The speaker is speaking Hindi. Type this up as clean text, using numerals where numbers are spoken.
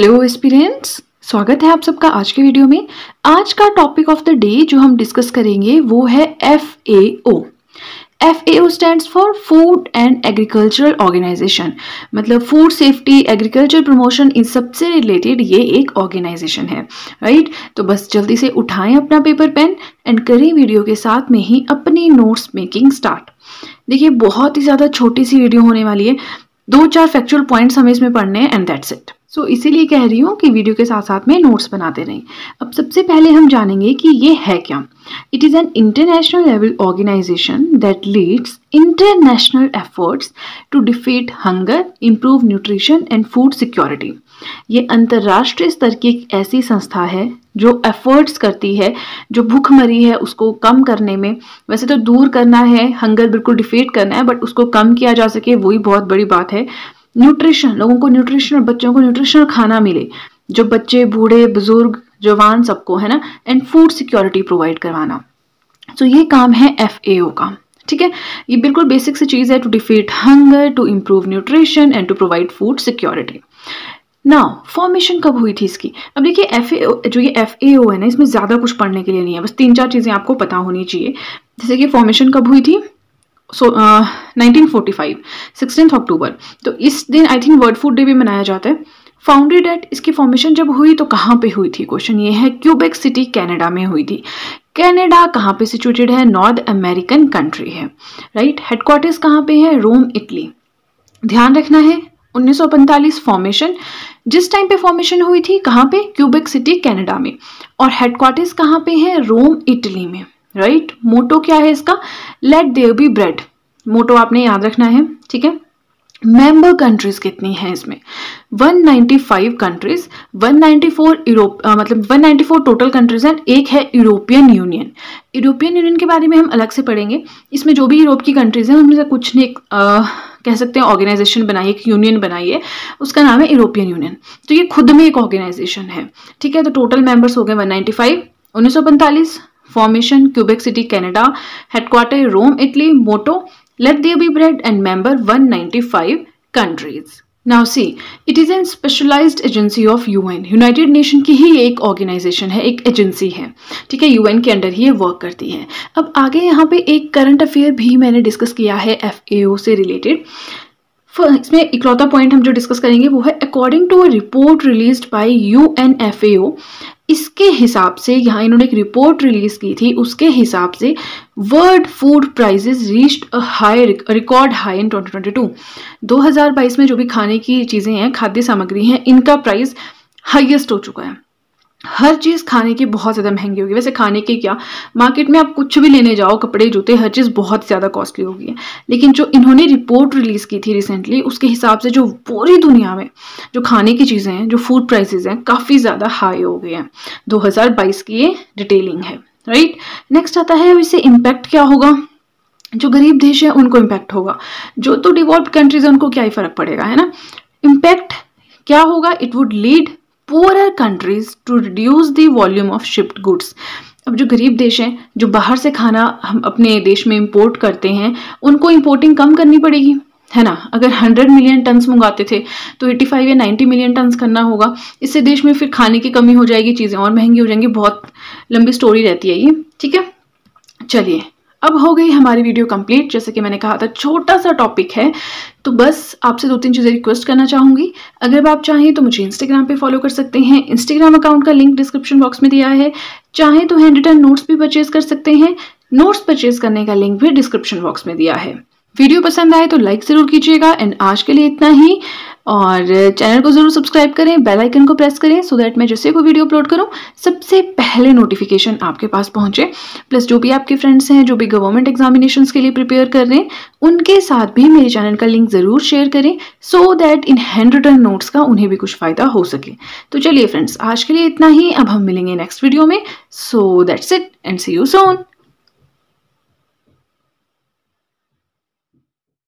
हेलो एस्पिरेंट्स, स्वागत है आप सबका आज के वीडियो में। आज का टॉपिक ऑफ द डे जो हम डिस्कस करेंगे वो है FAO। FAO stands for food and agricultural organisation, मतलब फूड सेफ्टी, एग्रीकल्चर प्रमोशन, इन सबसे रिलेटेड ये एक ऑर्गेनाइजेशन है, राइट। तो बस जल्दी से उठाएं अपना पेपर पेन एंड करें वीडियो के साथ में ही अपनी नोट्स मेकिंग स्टार्ट। देखिए, बहुत ही ज़्यादा छोटी सी वीडियो होने वाली है, 2-4 फैक्चुअल पॉइंट्स हमें इसमें पढ़ने हैं एंड दैट्स इट। सो इसीलिए कह रही हूँ कि वीडियो के साथ साथ में नोट्स बनाते रहें। अब सबसे पहले हम जानेंगे कि ये है क्या। It is an international level organisation that leads international efforts to defeat hunger, improve nutrition and food security. ये अंतर्राष्ट्रीय स्तर की एक ऐसी संस्था है जो एफर्ट्स करती है, जो भूखमरी है उसको कम करने में। वैसे तो दूर करना है, हंगर बिल्कुल डिफीट करना है, बट उसको कम किया जा सके वही बहुत बड़ी बात है। न्यूट्रिशन, लोगों को न्यूट्रिशनल, बच्चों को न्यूट्रिशनल खाना मिले, जो बच्चे, बूढ़े, बुजुर्ग, जवान, सबको, है ना। एंड फूड सिक्योरिटी प्रोवाइड करवाना। तो ये काम है FAO का, ठीक है। ये बिल्कुल बेसिक सी चीज़ है, to defeat hunger, to improve nutrition and to provide food security. Now formation कब हुई थी इसकी? अब देखिए, FAO जो ये FAO है ना, इसमें ज़्यादा कुछ पढ़ने के लिए नहीं है, बस 3-4 चीज़ें आपको पता होनी चाहिए। जैसे कि फॉर्मेशन कब हुई थी? 1945, 16 अक्टूबर। तो इस दिन I think world food day भी मनाया जाता है। फाउंडेड एट, इसकी फॉर्मेशन जब हुई तो कहाँ पे हुई थी? क्वेश्चन ये है। क्यूबेक सिटी, कनाडा में हुई थी। कनाडा कहाँ पे सिचुएटेड है? नॉर्थ अमेरिकन कंट्री है, राइट। हेडक्वार्टर्स कहाँ पे है? Rome, Italy. ध्यान रखना है 1945 फॉर्मेशन। जिस टाइम पे फॉर्मेशन हुई थी, कहाँ पे? क्यूबेक सिटी, कनाडा में। और हेडक्वार्टर्स कहाँ पे है? रोम, इटली में, राइट। मोटो क्या है इसका? Let there be bread. Motto आपने याद रखना है, ठीक है। मेंबर कंट्रीज कितनी हैं इसमें? 195 कंट्रीज, 194 मतलब 194 टोटल कंट्रीज हैं। एक है यूरोपियन यूनियन। यूरोपियन यूनियन के बारे में हम अलग से पढ़ेंगे। इसमें जो भी यूरोप की कंट्रीज हैं उनमें से कुछ ने कह सकते हैं ऑर्गेनाइजेशन बनाई, एक यूनियन बनाई है, उसका नाम है यूरोपियन यूनियन। तो ये खुद में एक ऑर्गेनाइजेशन है, ठीक है। तो टोटल मेंबर्स हो गए 195। 1945 formation, Quebec City, Canada. Headquarter Rome, Italy. Motto let there be bread, and member 195 countries. Now see, it is a specialized agency of UN. United Nation की ही एक ऑर्गेनाइजेशन है, एक एजेंसी है, ठीक है। UN के अंडर ही ये वर्क करती है। अब आगे यहाँ पे एक करंट अफेयर भी मैंने डिस्कस किया है FAO से रिलेटेड। इसमें इकलौता पॉइंट हम जो डिस्कस करेंगे वो है, according to a report released by UNFAO। इसके हिसाब से, यहाँ इन्होंने एक रिपोर्ट रिलीज की थी, उसके हिसाब से world food prices reached a high, record high in 2022। 2022 में जो भी खाने की चीज़ें हैं, खाद्य सामग्री हैं, इनका प्राइस हाईएस्ट हो चुका है। हर चीज़ खाने की बहुत ज़्यादा महंगी होगी। वैसे खाने की क्या, मार्केट में आप कुछ भी लेने जाओ, कपड़े, जूते, हर चीज़ बहुत ज़्यादा कॉस्टली होगी है। लेकिन जो इन्होंने रिपोर्ट रिलीज़ की थी रिसेंटली, उसके हिसाब से जो पूरी दुनिया में जो खाने की चीज़ें हैं, जो फूड प्राइसेस हैं, काफ़ी ज़्यादा हाई हो गए हैं। 2022 की ये डिटेलिंग है, राइट। नेक्स्ट आता है, इससे इम्पैक्ट क्या होगा? जो गरीब देश है उनको इम्पैक्ट होगा, जो तो डिवॉल्प्ड कंट्रीज है उनको क्या ही फर्क पड़ेगा, है ना। इम्पैक्ट क्या होगा? It would lead poorer countries to reduce the volume of shipped goods। अब जो गरीब देश हैं, जो बाहर से खाना हम अपने देश में इंपोर्ट करते हैं, उनको इंपोर्टिंग कम करनी पड़ेगी, है ना। अगर 100 मिलियन टन्स मंगाते थे तो 85 या 90 मिलियन टन्स करना होगा। इससे देश में फिर खाने की कमी हो जाएगी, चीज़ें और महंगी हो जाएंगी। बहुत लंबी स्टोरी रहती है ये, ठीक है। चलिए, अब हो गई हमारी वीडियो कंप्लीट। जैसे कि मैंने कहा था, छोटा सा टॉपिक है, तो बस आपसे 2-3 चीज़ें रिक्वेस्ट करना चाहूँगी। अगर आप चाहें तो मुझे इंस्टाग्राम पे फॉलो कर सकते हैं। इंस्टाग्राम अकाउंट का लिंक डिस्क्रिप्शन बॉक्स में दिया है। चाहें तो हैंड रिटन नोट्स भी परचेज कर सकते हैं। नोट्स परचेज करने का लिंक भी डिस्क्रिप्शन बॉक्स में दिया है। वीडियो पसंद आए तो लाइक ज़रूर कीजिएगा। एंड आज के लिए इतना ही, और चैनल को ज़रूर सब्सक्राइब करें, बेल आइकन को प्रेस करें, सो दैट मैं जैसे कोई वीडियो अपलोड करूं सबसे पहले नोटिफिकेशन आपके पास पहुंचे। प्लस जो भी आपके फ्रेंड्स हैं, जो भी गवर्नमेंट एग्जामिनेशंस के लिए प्रिपेयर कर रहे हैं, उनके साथ भी मेरे चैनल का लिंक ज़रूर शेयर करें, सो दैट इन हैंड रिटन नोट्स का उन्हें भी कुछ फ़ायदा हो सके। तो चलिए फ्रेंड्स, आज के लिए इतना ही। अब हम मिलेंगे नेक्स्ट वीडियो में। So that's it and see you soon.